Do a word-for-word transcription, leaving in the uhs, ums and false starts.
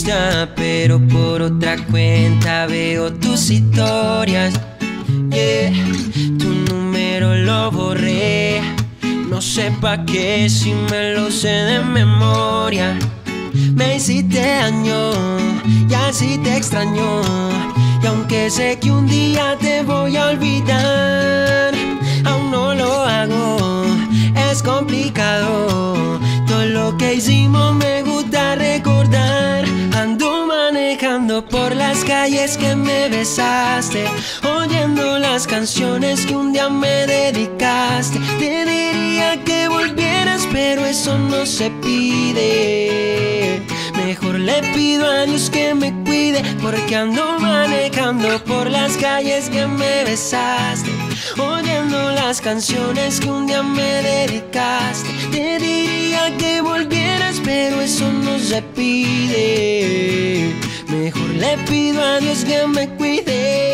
Insta, pero por otra cuenta veo tus historias. Yeah, tu número lo borré. No sé pa' qué si me lo sé de memoria. Me hiciste daño y así te extraño. Y aunque sé que un día te voy a olvidar, aún no lo hago, es complicado. Todo lo que hicimos me gusta recordar. Ando manejando por las calles que me besaste, oyendo las canciones que un día me dedicaste. Te diría que volvieras, pero eso no se pide. Mejor le pido a Dios que me cuide, porque ando manejando por las calles que me besaste, oyendo las canciones que un día me dedicaste. Te diría que volvieras, pero eso no se pide. Mejor le pido a Dios que me cuide.